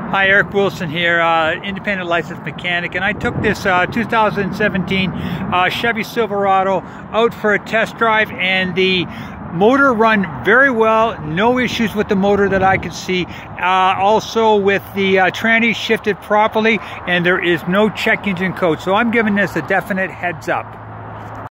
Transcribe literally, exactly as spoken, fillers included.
Hi, Eric Wilson here, uh, independent licensed mechanic, and I took this uh, two thousand seventeen uh, Chevy Silverado out for a test drive, and the motor run very well. No issues with the motor that I could see. Uh, also with the uh, tranny shifted properly, and there is no check engine code. So I'm giving this a definite heads up.